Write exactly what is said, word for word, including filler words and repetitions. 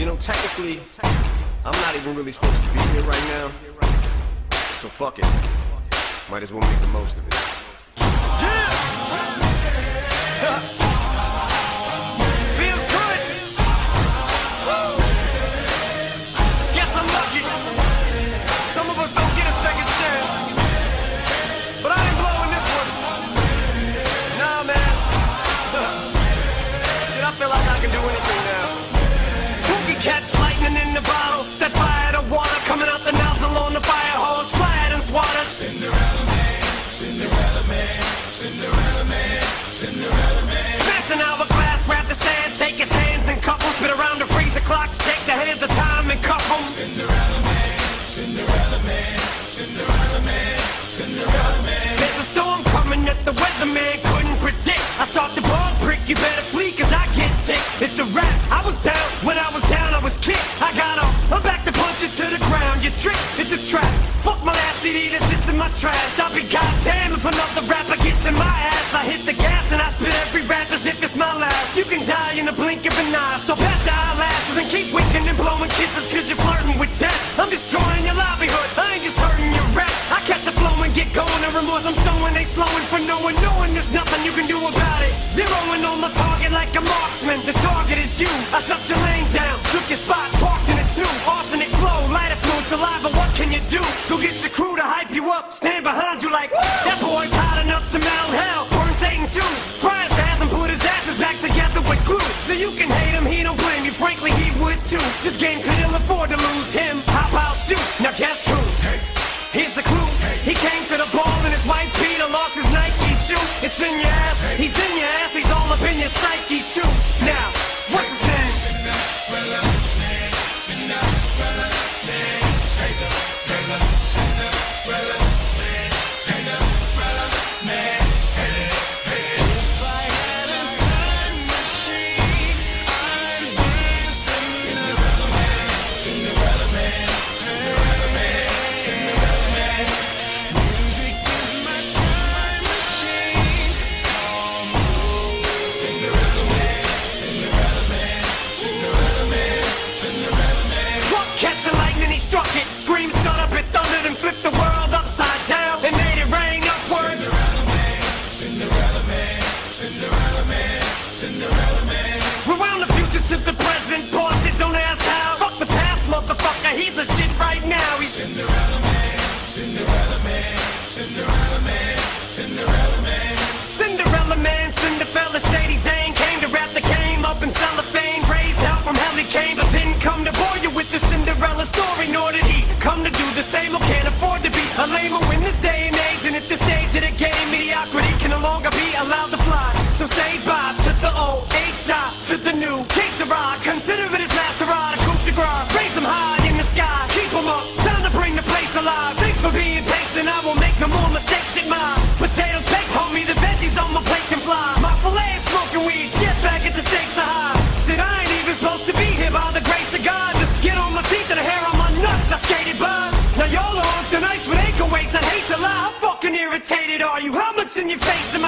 You know, technically, I'm not even really supposed to be here right now. So fuck it. Might as well make the most of it. Yeah! Feels good! Woo! Guess I'm lucky. Some of us don't get a second chance. But I ain't blowing this one. Nah, man. Shit, I feel like I can do anything now. Catch lightning in the bottle, set fire to water, coming out the nozzle on the fire hose, quiet and swatter. Cinderella man, Cinderella man, Cinderella man, Cinderella man. Smash an hourglass, grab the sand, take his hands and cup 'em, spit around to freeze the clock, take the hands of time and cuff 'em. Cinderella man, Cinderella man, Cinderella man, Cinderella man. There's a storm coming that the weatherman couldn't predict. I start the ball prick, you better flee, cause I get ticked. It's a rap, I was down, when I was down I was kicked. I got up, I'm back to punch it to the ground. You trick, it's a trap. Fuck my last C D that sits in my trash. I'll be goddamn if another rapper gets in my ass. I hit the gas and I spit every rap as if it's my last. You can die in a blink of an eye, so patch your eyelashes and keep winking and blowing kisses, cause you're flirting with death. I'm destroying your livelihood, I ain't just hurting your rap. I catch a flow and get going, the remorse I'm showing ain't slowing for no one, knowing there's nothing you can do about it. Zeroing on my target like a marksman, the target is you. I shut your lane down, took your spot, parked in it too. Arsenic flow, lighter fluid, saliva, what can you do? Go get your crew to hype you up, stand behind you like, woo! That boy's hot enough to melt hell, burn Satan too. Fry his ass and put his asses back together with glue. So you can hate him, he don't blame you, frankly he would too. This game could ill afford to lose him, how about you? Now guess who? Hey. Here's a clue, he came to the ball in his white Peter, lost his Nike shoe. It's in your ass, he's in your ass, he's all up in your psyche too. Now, what's his name? Cinderella man, Cinderella man, Cinderella, Cinderella man, Cinderella man. Hey, hey. If I had a time machine, I'd be Cinderella man, Cinderella man, Cinderella man, Cinderella man. Music is my time machine. Come on, Cinderella man, Cinderella man, Cinderella man, Cinderella man. Fuck catching lightning, he struck it. Scream, shut up, it thundered and flipped the world upside down and made it rain upward. Cinderella man, Cinderella man, Cinderella man, Cinderella man. Rewound the future to the present, paused it, don't ask how. Fuck the past, motherfucker, he's the shit right now. He's Cinderella man, Cinderella man, Cinderella man, Cinderella man. Cinderella man, Cinderella, Shady Dane came to rap the game up in cellophane. Raised hell from hell he came, but didn't come to bore you with the Cinderella story, nor did he come to do the same or can't afford to be a lame in this day and age. And at this stage of the game, mediocrity can no longer be allowed to fly. So say bye to the old, H I to the new. Case of ride, consider it his last hurrah. Coup de grace, raise him high in the sky, keep him up, time to bring the place alive. Thanks for being patient, I won't make no more mistakes. Shit, my potatoes baked, homie, the veggies on my plate can fly. My filet is smoking weed, get back at the stakes are high. Shit, I ain't even supposed to be here by the grace of God. The skin on my teeth and the hair on my nuts, I skated by. Now y'all are on the nice with ankle weights, I'd hate to lie. How fucking irritated are you? How much in your face am